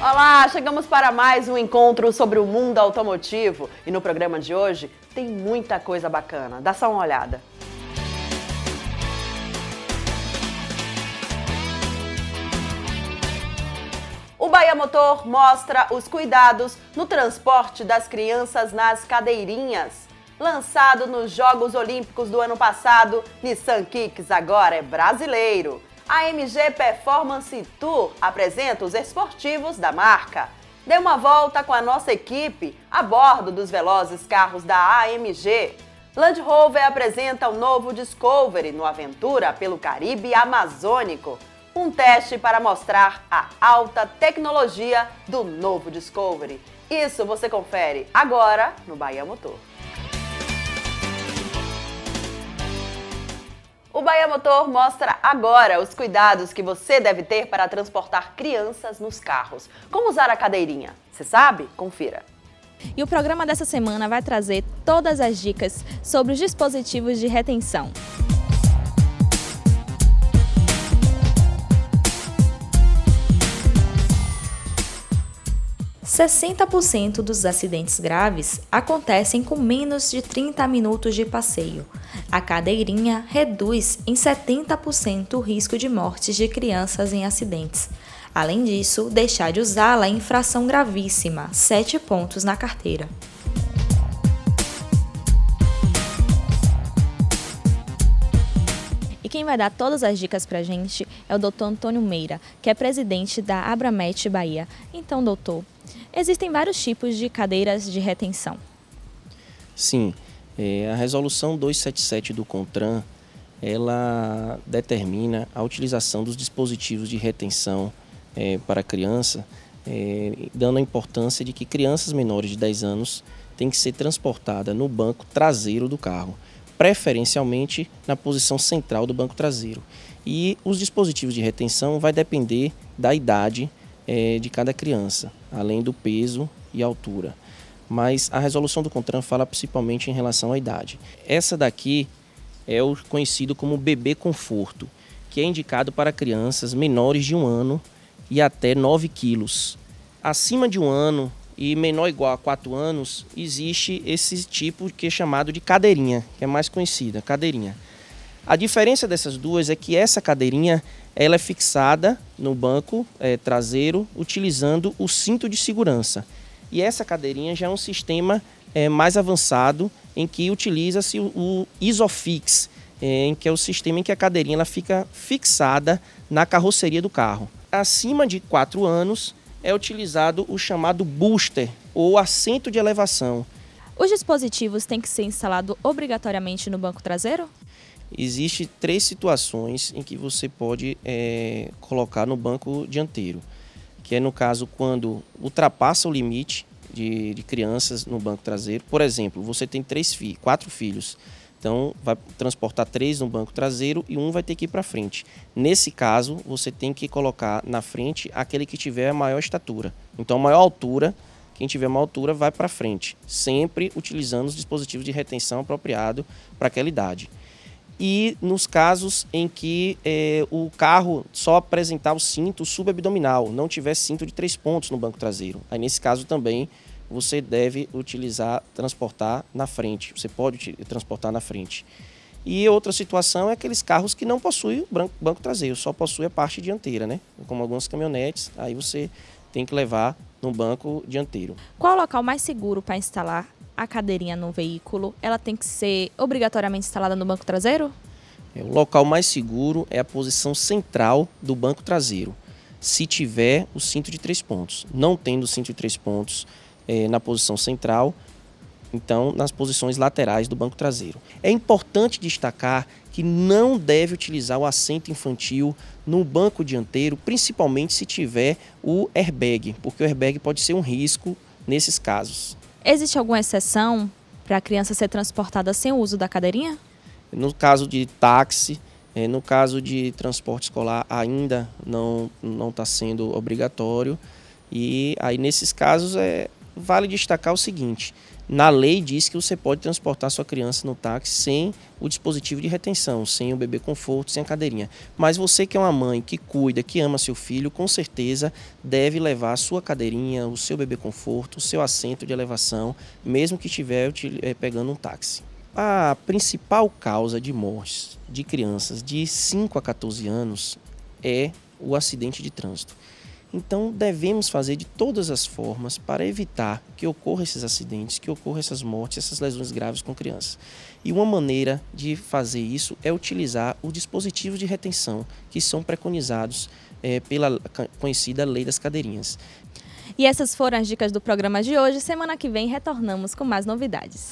Olá, chegamos para mais um encontro sobre o mundo automotivo e no programa de hoje tem muita coisa bacana. Dá só uma olhada. O Bahia Motor mostra os cuidados no transporte das crianças nas cadeirinhas. Lançado nos Jogos Olímpicos do ano passado, Nissan Kicks agora é brasileiro. A AMG Performance Tour apresenta os esportivos da marca. Dê uma volta com a nossa equipe a bordo dos velozes carros da AMG. Land Rover apresenta o novo Discovery no Aventura pelo Caribe Amazônico. Um teste para mostrar a alta tecnologia do novo Discovery. Isso você confere agora no Bahia Motor. O Bahia Motor mostra agora os cuidados que você deve ter para transportar crianças nos carros. Como usar a cadeirinha? Você sabe? Confira. E o programa dessa semana vai trazer todas as dicas sobre os dispositivos de retenção. %60% dos acidentes graves acontecem com menos de 30 minutos de passeio. A cadeirinha reduz em 70% o risco de mortes de crianças em acidentes. Além disso, deixar de usá-la é infração gravíssima, 7 pontos na carteira. E quem vai dar todas as dicas pra gente é o Dr. Antônio Meira, que é presidente da Abramet Bahia. Então, doutor, existem vários tipos de cadeiras de retenção. Sim, a resolução 277 do CONTRAN, ela determina a utilização dos dispositivos de retenção para criança, dando a importância de que crianças menores de 10 anos têm que ser transportadas no banco traseiro do carro, preferencialmente na posição central do banco traseiro. E os dispositivos de retenção vai depender da idade de cada criança, além do peso e altura. Mas a resolução do CONTRAN fala principalmente em relação à idade. Essa daqui é o conhecido como bebê conforto, que é indicado para crianças menores de 1 ano e até 9 quilos. Acima de 1 ano e menor ou igual a 4 anos, existe esse tipo que é chamado de cadeirinha, que é mais conhecida, cadeirinha. A diferença dessas duas é que essa cadeirinha ela é fixada no banco traseiro utilizando o cinto de segurança. E essa cadeirinha já é um sistema mais avançado em que utiliza-se o Isofix, que é o sistema em que a cadeirinha ela fica fixada na carroceria do carro. Acima de 4 anos é utilizado o chamado booster ou assento de elevação. Os dispositivos têm que ser instalados obrigatoriamente no banco traseiro? Existem 3 situações em que você pode colocar no banco dianteiro, que é no caso quando ultrapassa o limite de crianças no banco traseiro. Por exemplo, você tem 4 filhos, então vai transportar 3 no banco traseiro e 1 vai ter que ir para frente. Nesse caso, você tem que colocar na frente aquele que tiver a maior estatura. Então, a maior altura, quem tiver maior altura vai para frente, sempre utilizando os dispositivos de retenção apropriados para aquela idade. E nos casos em que o carro só apresentar o cinto subabdominal, não tiver cinto de 3 pontos no banco traseiro. Aí nesse caso também você deve transportar na frente, você pode transportar na frente. E outra situação é aqueles carros que não possuem o banco traseiro, só possui a parte dianteira, né? Como algumas caminhonetes, aí você tem que levar no banco dianteiro. Qual o local mais seguro para instalar a cadeirinha no veículo? Ela tem que ser obrigatoriamente instalada no banco traseiro? O local mais seguro é a posição central do banco traseiro, se tiver o cinto de 3 pontos. Não tendo o cinto de 3 pontos na posição central, então nas posições laterais do banco traseiro. É importante destacar que não deve utilizar o assento infantil no banco dianteiro, principalmente se tiver o airbag, porque o airbag pode ser um risco nesses casos. Existe alguma exceção para a criança ser transportada sem o uso da cadeirinha? No caso de táxi, no caso de transporte escolar ainda não está sendo obrigatório. E aí nesses casos vale destacar o seguinte, Na lei diz que você pode transportar sua criança no táxi sem o dispositivo de retenção, sem o bebê conforto, sem a cadeirinha. Mas você que é uma mãe que cuida, que ama seu filho, com certeza deve levar a sua cadeirinha, o seu bebê conforto, o seu assento de elevação, mesmo que estiver pegando um táxi. A principal causa de mortes de crianças de 5 a 14 anos é o acidente de trânsito. Então, devemos fazer de todas as formas para evitar que ocorram esses acidentes, que ocorram essas mortes, essas lesões graves com crianças. E uma maneira de fazer isso é utilizar os dispositivos de retenção que são preconizados pela conhecida Lei das Cadeirinhas. E essas foram as dicas do programa de hoje. Semana que vem retornamos com mais novidades.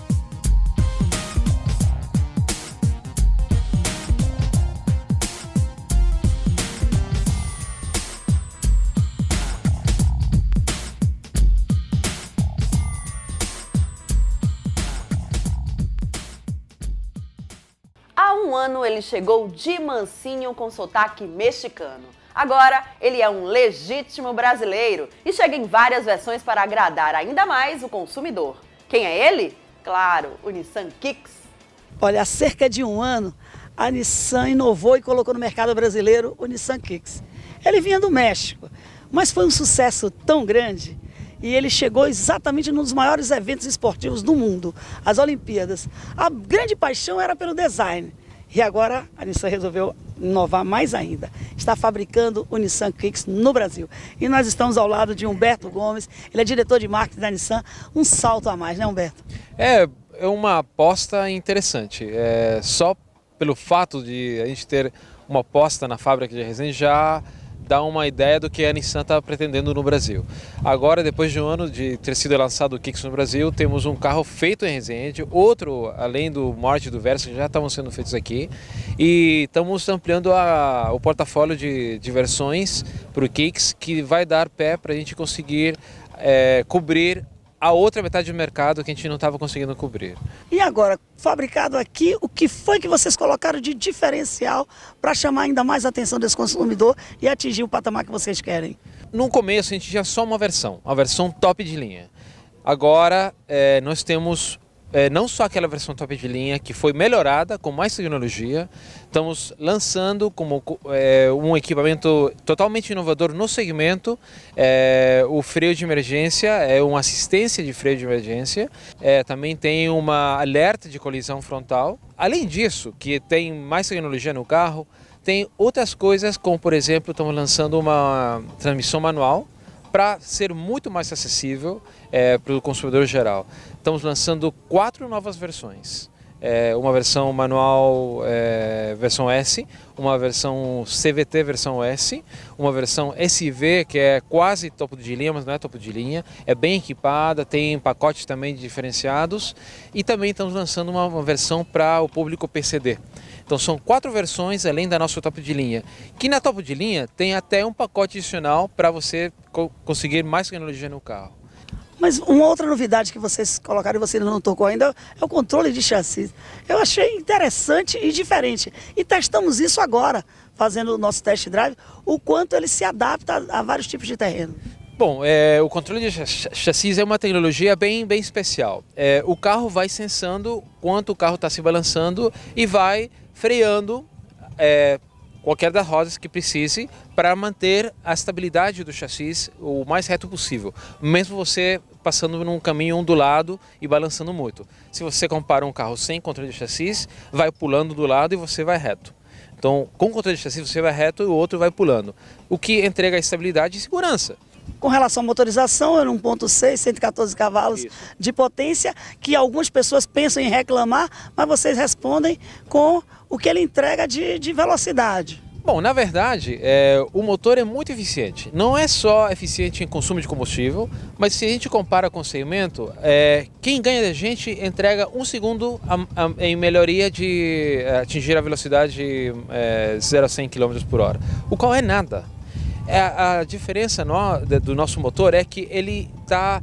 Há um ano ele chegou de mansinho com sotaque mexicano. Agora ele é um legítimo brasileiro e chega em várias versões para agradar ainda mais o consumidor. Quem é ele? Claro, o Nissan Kicks. Olha, há cerca de um ano a Nissan inovou e colocou no mercado brasileiro o Nissan Kicks. Ele vinha do México, mas foi um sucesso tão grande e ele chegou exatamente num dos maiores eventos esportivos do mundo, as Olimpíadas. A grande paixão era pelo design e agora a Nissan resolveu inovar mais ainda. Está fabricando o Nissan Kicks no Brasil. E nós estamos ao lado de Humberto Gomes, ele é diretor de marketing da Nissan. Um salto a mais, né, Humberto? É uma aposta interessante. Só pelo fato de a gente ter uma aposta na fábrica de Resende já dá uma ideia do que a Nissan está pretendendo no Brasil. Agora, depois de um ano de ter sido lançado o Kicks no Brasil, temos um carro feito em Resende, outro, além do Morte e do Versa, que já estavam sendo feitos aqui, e estamos ampliando o portfólio de versões para o Kicks, que vai dar pé para a gente conseguir cobrir a outra metade do mercado que a gente não estava conseguindo cobrir. E agora, fabricado aqui, o que foi que vocês colocaram de diferencial para chamar ainda mais a atenção desse consumidor e atingir o patamar que vocês querem? No começo a gente tinha só uma versão top de linha. Agora nós temos não só aquela versão top de linha que foi melhorada com mais tecnologia, estamos lançando como um equipamento totalmente inovador no segmento, o freio de emergência, uma assistência de freio de emergência, também tem uma alerta de colisão frontal. Além disso, que tem mais tecnologia no carro, tem outras coisas como, por exemplo, estamos lançando uma transmissão manual para ser muito mais acessível para o consumidor geral. Estamos lançando 4 novas versões. Uma versão manual versão S, uma versão CVT versão S, uma versão SV que é quase topo de linha, mas não é topo de linha, é bem equipada, tem pacotes também diferenciados e também estamos lançando uma versão para o público PCD. Então são 4 versões além da nossa topo de linha, que na topo de linha tem até um pacote adicional para você conseguir mais tecnologia no carro. Mas uma outra novidade que vocês colocaram e você não tocou ainda é o controle de chassi. Eu achei interessante e diferente. E testamos isso agora, fazendo o nosso test drive, o quanto ele se adapta a vários tipos de terreno. Bom, o controle de chassi é uma tecnologia bem especial. O carro vai sensando quanto o carro está se balançando e vai freando qualquer das rodas que precise para manter a estabilidade do chassi o mais reto possível, mesmo você passando num caminho ondulado e balançando muito. Se você compara um carro sem controle de chassi, vai pulando do lado e você vai reto. Então, com controle de chassi você vai reto e o outro vai pulando, o que entrega estabilidade e segurança. Com relação à motorização, é 1.6, 114 cavalos de potência, que algumas pessoas pensam em reclamar, mas vocês respondem com o que ele entrega de velocidade. Bom, na verdade, o motor é muito eficiente. Não é só eficiente em consumo de combustível, mas se a gente compara com o segmento, quem ganha da gente entrega 1 segundo em melhoria de atingir a velocidade de 0 a 100 km por hora, o qual é nada. A diferença do nosso motor é que ele está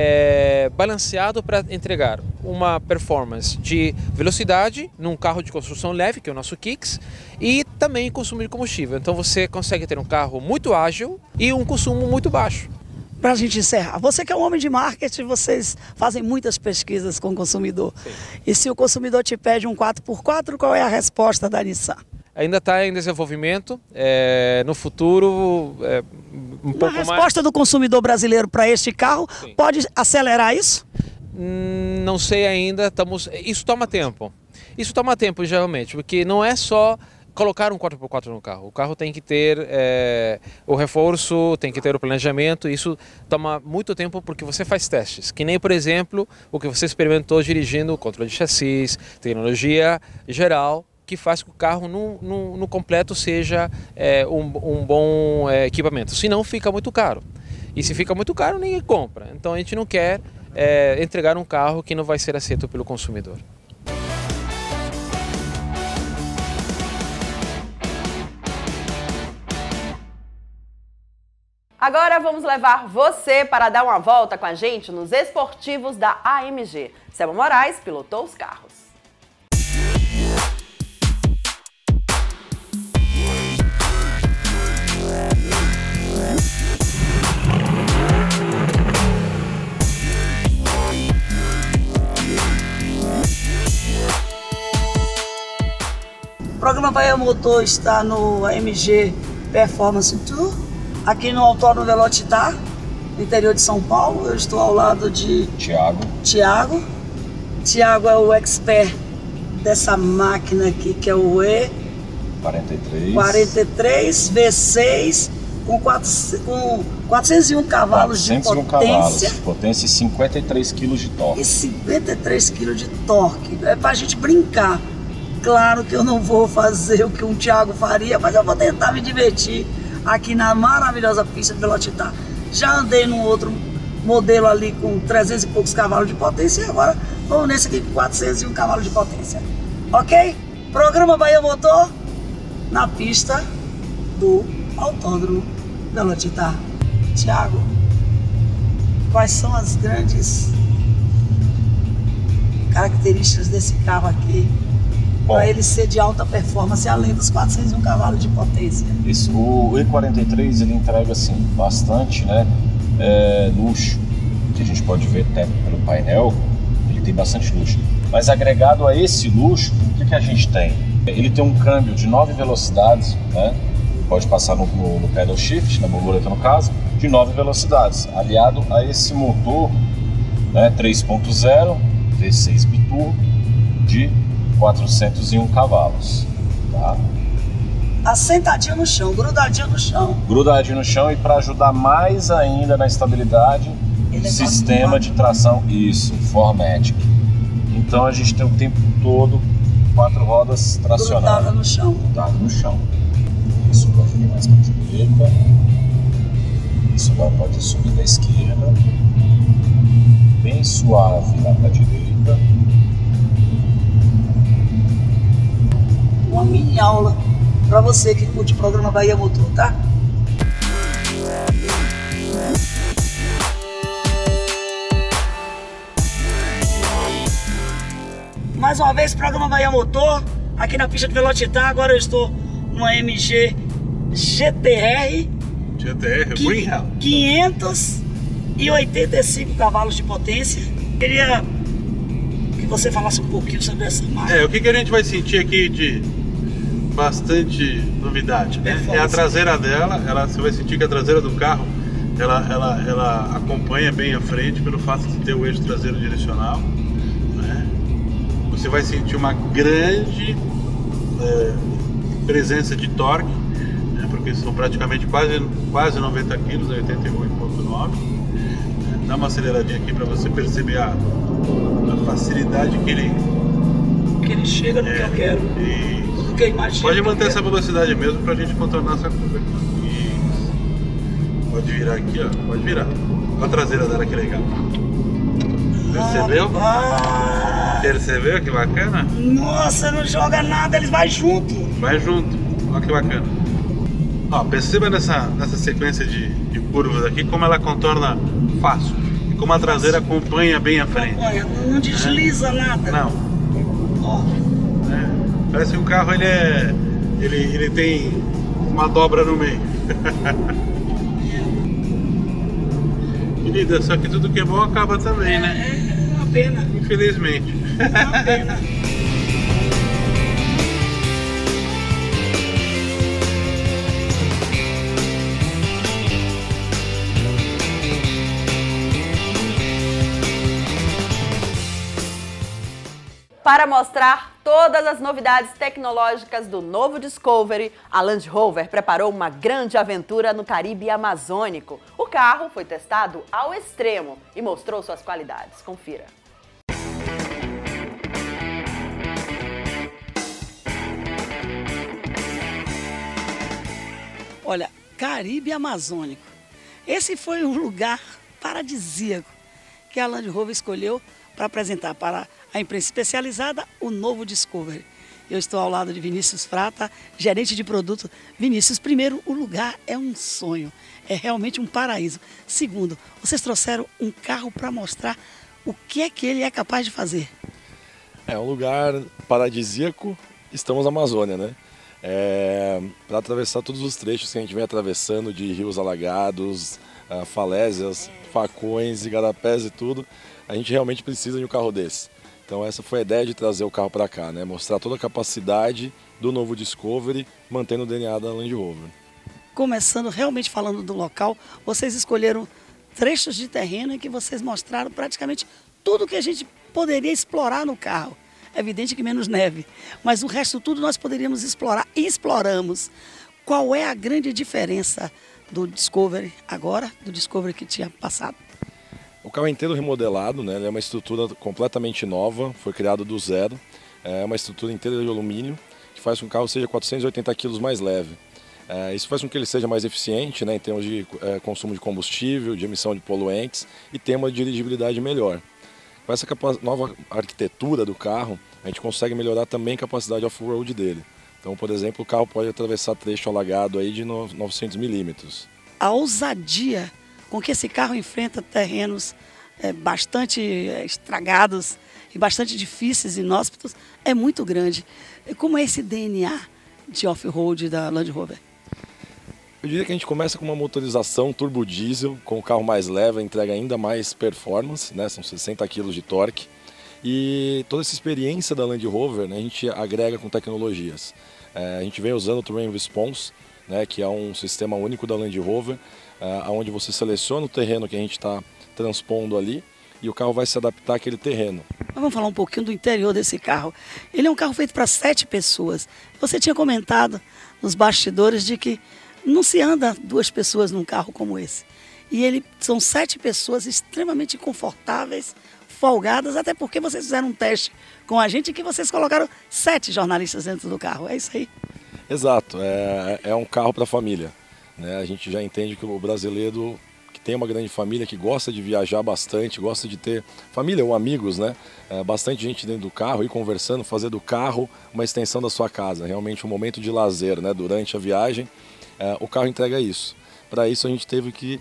balanceado para entregar uma performance de velocidade num carro de construção leve, que é o nosso Kicks, e também consumo de combustível. Então você consegue ter um carro muito ágil e um consumo muito baixo. para a gente encerrar, você que é um homem de marketing, vocês fazem muitas pesquisas com o consumidor. Sim. E se o consumidor te pede um 4x4, qual é a resposta da Nissan? Ainda está em desenvolvimento, no futuro um pouco mais... A resposta do consumidor brasileiro para este carro, sim, pode acelerar isso? Não sei ainda, isso toma tempo. Isso toma tempo geralmente, porque não é só colocar um 4x4 no carro. O carro tem que ter o reforço, tem que ter o planejamento. Isso toma muito tempo porque você faz testes. Que nem, por exemplo, o que você experimentou dirigindo o controle de chassis, tecnologia geral, que faz que o carro no completo seja um bom equipamento. Senão fica muito caro. E se fica muito caro, ninguém compra. Então a gente não quer entregar um carro que não vai ser aceito pelo consumidor. Agora vamos levar você para dar uma volta com a gente nos esportivos da AMG. Selma Moraes pilotou os carros. O programa Bahia Motor está no AMG Performance Tour, aqui no Autódromo Velocitar, no interior de São Paulo. Eu estou ao lado de Tiago. Tiago é o expert dessa máquina aqui, que é o E43 V6 com 401 cavalos de potência e 53 kg de torque. E 53 kg de torque. É pra gente brincar. Claro que eu não vou fazer o que um Tiago faria, mas eu vou tentar me divertir aqui na maravilhosa pista de Velocitar. Já andei num outro modelo ali com 300 e poucos cavalos de potência e agora vamos nesse aqui com 401 cavalos de potência. Ok? Programa Bahia Motor na pista do Autódromo Velocitar. Tiago, quais são as grandes características desse carro aqui para ele ser de alta performance, além dos 401 cavalos de potência? Isso, o E43 ele entrega assim, bastante, né, luxo, que a gente pode ver até pelo painel, ele tem bastante luxo. Mas agregado a esse luxo, o que a gente tem? Ele tem um câmbio de 9 velocidades, né, pode passar no pedal shift, na borboleta no caso, de 9 velocidades, aliado a esse motor, né, 3.0 V6 biturbo de 401 cavalos, tá? Assentadinho no chão, grudadinho no chão. Grudadinho no chão, e para ajudar mais ainda na estabilidade, sistema de tração, isso, 4MATIC. Então a gente tem o tempo todo 4 rodas tracionadas. Grudada no chão. Grudada no chão. Isso pode vir mais para a direita. Isso agora pode subir da esquerda. Bem suave lá para a direita. Uma mini aula para você que curte o programa Bahia Motor, tá? Mais uma vez, programa Bahia Motor, aqui na pista de Velocitar. Agora eu estou no AMG GTR Greenhouse, 585 cavalos de potência. Queria que você falasse um pouquinho sobre essa máquina. o que a gente vai sentir aqui de bastante novidade, né? É a traseira dela. Você vai sentir que a traseira do carro ela acompanha bem a frente pelo fato de ter o eixo traseiro direcional, né? Você vai sentir uma grande presença de torque, né? Porque são praticamente quase 90 kg, 81,9. Dá uma aceleradinha aqui para você perceber a facilidade que ele chega no que eu quero. No que eu imagino. Pode manter essa velocidade mesmo pra gente contornar essa curva aqui. Isso. Pode virar aqui, ó. Pode virar. Olha a traseira dela, que legal. Percebeu? Percebeu que bacana? Nossa, não joga nada, eles vão junto. Vai junto. Olha que bacana. Ó, perceba nessa sequência de curvas aqui como ela contorna fácil. E como a traseira acompanha bem a frente. Não desliza nada. Não. Ó. Parece que o carro ele tem uma dobra no meio. Querida, só que tudo que é bom acaba também, né? É uma pena. Infelizmente. É uma pena. Para mostrar todas as novidades tecnológicas do novo Discovery, a Land Rover preparou uma grande aventura no Caribe amazônico. O carro foi testado ao extremo e mostrou suas qualidades. Confira. Olha, Caribe amazônico. Esse foi um lugar paradisíaco que a Land Rover escolheu para apresentar para a imprensa especializada o novo Discovery. Eu estou ao lado de Vinícius Frata, gerente de produto. Vinícius, primeiro, o lugar é um sonho, é realmente um paraíso. Segundo, vocês trouxeram um carro para mostrar o que é que ele é capaz de fazer. É um lugar paradisíaco, estamos na Amazônia, né? Para atravessar todos os trechos que a gente vem atravessando de rios alagados, falésias, facões, igarapés e tudo, a gente realmente precisa de um carro desse. Então essa foi a ideia de trazer o carro para cá, né? Mostrar toda a capacidade do novo Discovery, mantendo o DNA da Land Rover. Começando realmente falando do local, vocês escolheram trechos de terreno em que vocês mostraram praticamente tudo que a gente poderia explorar no carro. É evidente que menos neve, mas o resto tudo nós poderíamos explorar e exploramos. Qual é a grande diferença do Discovery agora, do Discovery que tinha passado? O carro é inteiro remodelado, né? Ele é uma estrutura completamente nova, foi criado do zero. É uma estrutura inteira de alumínio, que faz com que o carro seja 480 kg mais leve. Isso faz com que ele seja mais eficiente, né, em termos de consumo de combustível, de emissão de poluentes e tenha uma dirigibilidade melhor. Com essa nova arquitetura do carro, a gente consegue melhorar também a capacidade off-road dele. Então, por exemplo, o carro pode atravessar trecho alagado aí de 900 milímetros. A ousadia com que esse carro enfrenta terrenos bastante estragados e bastante difíceis e inóspitos é muito grande. Como é esse DNA de off-road da Land Rover? Eu diria que a gente começa com uma motorização turbo diesel, com o carro mais leve, entrega ainda mais performance, né? São 60 kg de torque. E toda essa experiência da Land Rover, né, a gente agrega com tecnologias. A gente vem usando o Terrain Response, né, que é um sistema único da Land Rover, onde você seleciona o terreno que a gente está transpondo ali e o carro vai se adaptar àquele terreno. Vamos falar um pouquinho do interior desse carro. Ele é um carro feito para 7 pessoas. Você tinha comentado nos bastidores de que não se anda 2 pessoas num carro como esse. E são 7 pessoas extremamente confortáveis, folgadas, até porque vocês fizeram um teste com a gente que vocês colocaram 7 jornalistas dentro do carro. É isso aí? Exato, é um carro para a família, né? A gente já entende que o brasileiro que tem uma grande família, que gosta de viajar bastante, gosta de ter família ou amigos, né? Bastante gente dentro do carro, ir conversando, fazer do carro uma extensão da sua casa, realmente um momento de lazer, né? Durante a viagem, o carro entrega isso. Para isso a gente teve que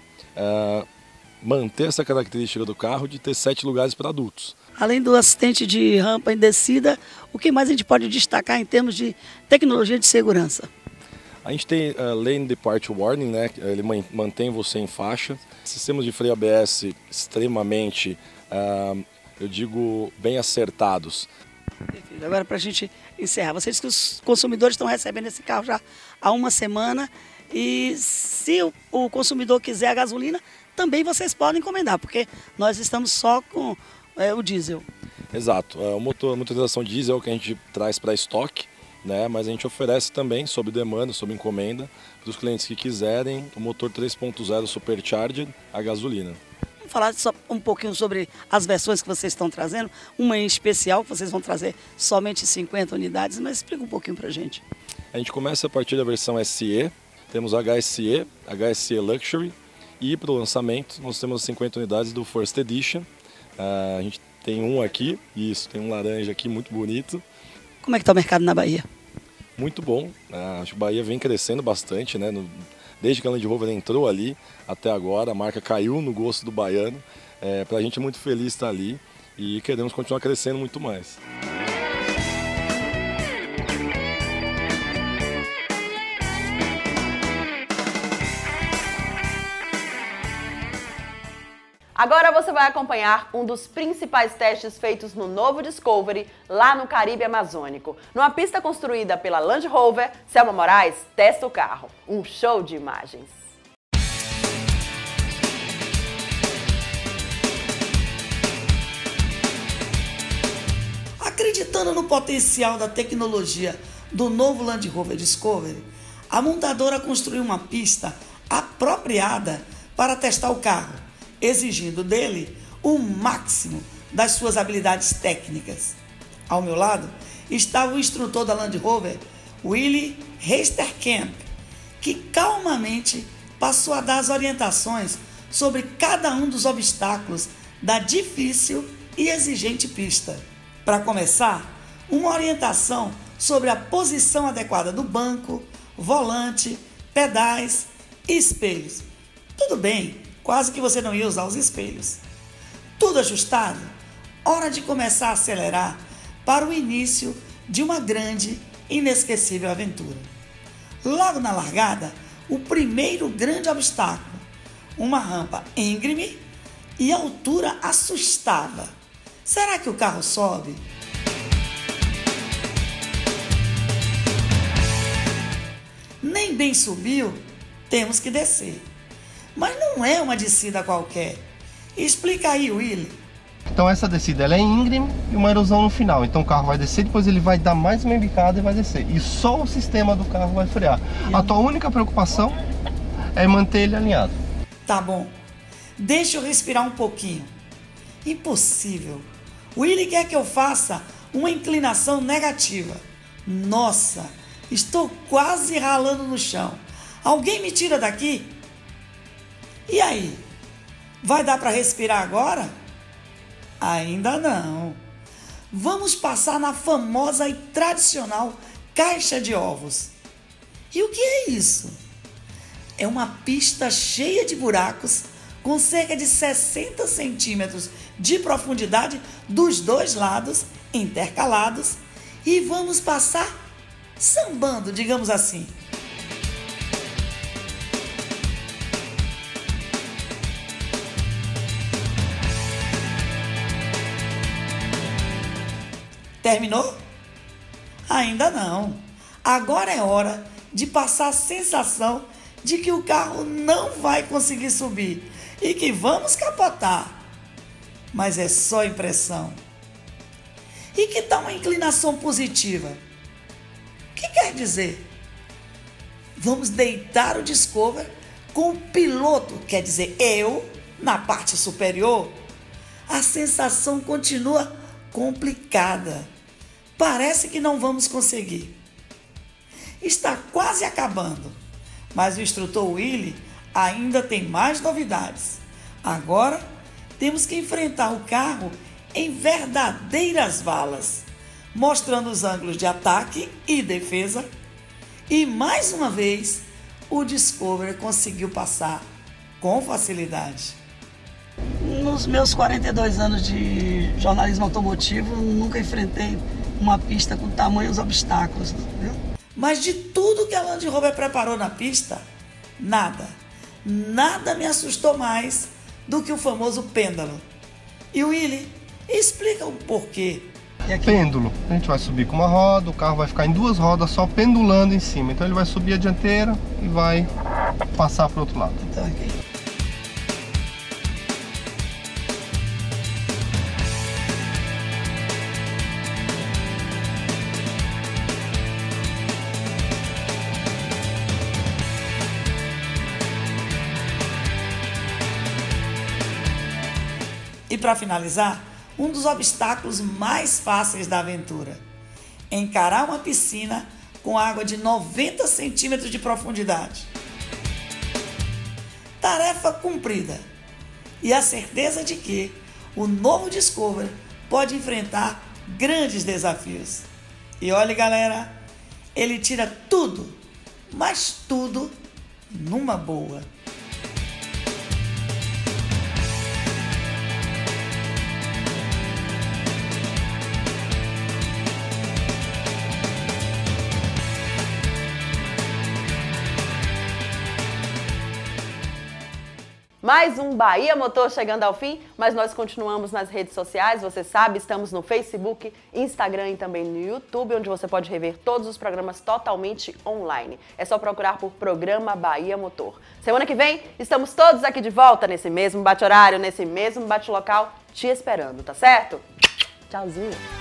manter essa característica do carro de ter 7 lugares para adultos. Além do assistente de rampa e descida, o que mais a gente pode destacar em termos de tecnologia de segurança? A gente tem Lane Departure Warning, né? Ele mantém você em faixa. Sistemas de freio ABS extremamente, eu digo, bem acertados. Perfeito. Agora, para a gente encerrar, você disse que os consumidores estão recebendo esse carro já há uma semana e se o consumidor quiser a gasolina, também vocês podem encomendar, porque nós estamos só com o diesel. Exato. A motorização diesel é o que a gente traz para estoque, né? Mas a gente oferece também, sob demanda, sob encomenda, para os clientes que quiserem, o motor 3.0 Supercharged a gasolina. Vamos falar só um pouquinho sobre as versões que vocês estão trazendo, uma em especial que vocês vão trazer somente 50 unidades, mas explica um pouquinho para a gente. A gente começa a partir da versão SE, temos HSE, HSE Luxury, e para o lançamento nós temos 50 unidades do First Edition. A gente tem um aqui, tem um laranja aqui muito bonito. Como é que está o mercado na Bahia? Muito bom, acho que a Bahia vem crescendo bastante, né? Desde que a Land Rover entrou ali até agora, a marca caiu no gosto do baiano. Para a gente é muito feliz estar ali e queremos continuar crescendo muito mais. Agora você vai acompanhar um dos principais testes feitos no novo Discovery, lá no Caribe Amazônico. Numa pista construída pela Land Rover, Selma Moraes testa o carro. Um show de imagens. Acreditando no potencial da tecnologia do novo Land Rover Discovery, a montadora construiu uma pista apropriada para testar o carro, exigindo dele o máximo das suas habilidades técnicas. Ao meu lado estava o instrutor da Land Rover, Willie Heisterkamp, que calmamente passou a dar as orientações sobre cada um dos obstáculos da difícil e exigente pista. Para começar, uma orientação sobre a posição adequada do banco, volante, pedais e espelhos. Tudo bem, quase que você não ia usar os espelhos. Tudo ajustado, hora de começar a acelerar para o início de uma grande e inesquecível aventura. Logo na largada, o primeiro grande obstáculo, uma rampa íngreme e a altura assustava. Será que o carro sobe? Nem bem subiu, temos que descer. Mas não é uma descida qualquer. Explica aí, Willie. Então essa descida ela é íngreme e uma erosão no final. Então o carro vai descer, depois ele vai dar mais uma embicada e vai descer. E só o sistema do carro vai frear. A tua única preocupação é manter ele alinhado. Tá bom. Deixa eu respirar um pouquinho. Impossível. O Willie quer que eu faça uma inclinação negativa. Nossa, estou quase ralando no chão. Alguém me tira daqui? E aí? Vai dar para respirar agora? Ainda não. Vamos passar na famosa e tradicional caixa de ovos. E o que é isso? É uma pista cheia de buracos com cerca de 60 centímetros de profundidade dos dois lados, intercalados, e vamos passar sambando, digamos assim. Terminou? Ainda não. Agora é hora de passar a sensação de que o carro não vai conseguir subir e que vamos capotar. Mas é só impressão. E que tal uma inclinação positiva? O que quer dizer? Vamos deitar o Discovery com o piloto, quer dizer, eu, na parte superior. A sensação continua complicada. Parece que não vamos conseguir. Está quase acabando, mas o instrutor Willie ainda tem mais novidades. Agora temos que enfrentar o carro em verdadeiras valas, mostrando os ângulos de ataque e defesa. E mais uma vez, o Discovery conseguiu passar com facilidade. Nos meus 42 anos de jornalismo automotivo, nunca enfrentei uma pista com tamanhos obstáculos, viu? Mas de tudo que a Land Rover preparou na pista, nada me assustou mais do que o famoso pêndulo. E Willie, explica o porquê. Pêndulo. A gente vai subir com uma roda, o carro vai ficar em duas rodas só pendulando em cima. Então ele vai subir a dianteira e vai passar para o outro lado. Então, aqui. E para finalizar, um dos obstáculos mais fáceis da aventura: encarar uma piscina com água de 90 centímetros de profundidade. Tarefa cumprida. E a certeza de que o novo Discovery pode enfrentar grandes desafios. E olha, galera, ele tira tudo, mas tudo numa boa. Mais um Bahia Motor chegando ao fim, mas nós continuamos nas redes sociais, você sabe, estamos no Facebook, Instagram e também no YouTube, onde você pode rever todos os programas totalmente online. É só procurar por Programa Bahia Motor. Semana que vem, estamos todos aqui de volta nesse mesmo bate-horário, nesse mesmo bate-local, te esperando, tá certo? Tchauzinho!